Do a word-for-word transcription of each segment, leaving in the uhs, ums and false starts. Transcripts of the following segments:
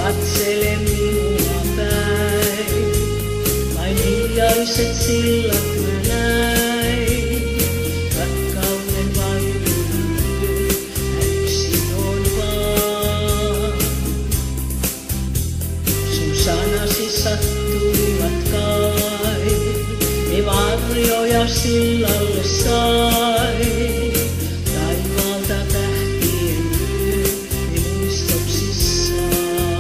Katsele minua päin, vain hiljaiset sillat mä näin. Rakkauden valmiuden yksin on vaan. Sun sanasi sattuivat kai, ne varjoja sillalle sai. Taivaalta tähtien yö, ne muistoksissaan.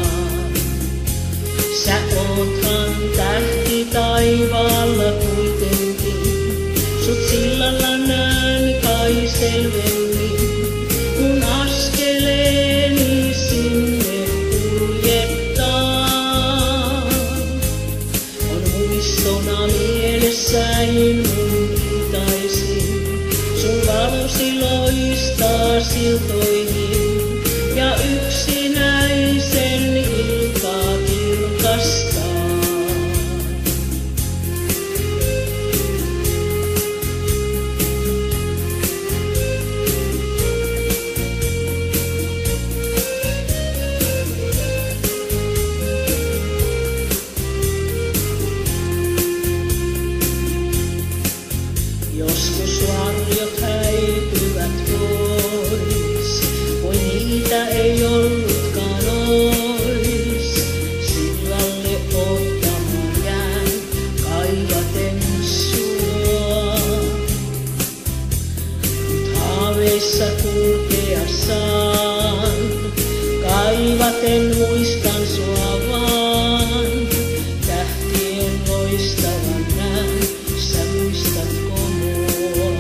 Sä oothan tähti taivaalla kuitenkin, sut sillalla näen kai selvemmin. Mun askeleeni sinne kuljettaa, on muistona mielessäin mun iltaisin. Sun valosi loistaa siltoihin ja yksinäisen iltaa kirkastaa. Joskus varjot häipyvät pois, voi niitä ei ollutkaan ois. Sillalle ottamaan jään, kaivaten sua. Mut haaveissa kulkea saan, kaivaten muistan sua vaan. Tähtien loistavan näen, sä muistatko mua?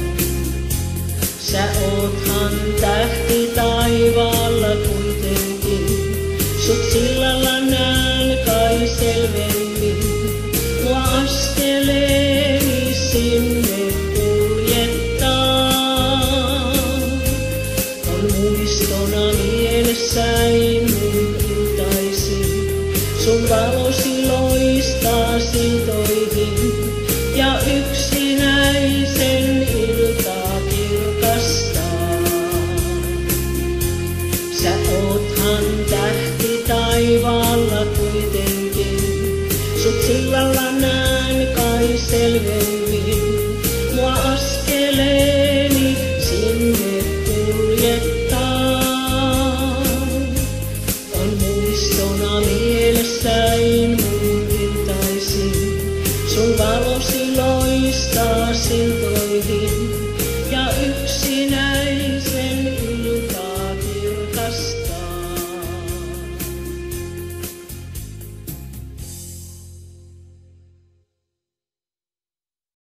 Sä oothan tähti taivaalla kuitenkin, sut sillalla näen kai selvemmin. Mua askeleeni sinne kuljettaa, on muistona mielessäin mun iltaisin. Sun valosi loistaa siltoihin ja yksinäisen iltaa kirkastaa. Sä oothan tähti taivaalla kuitenkin, sut sillalla näen kai selvemmin.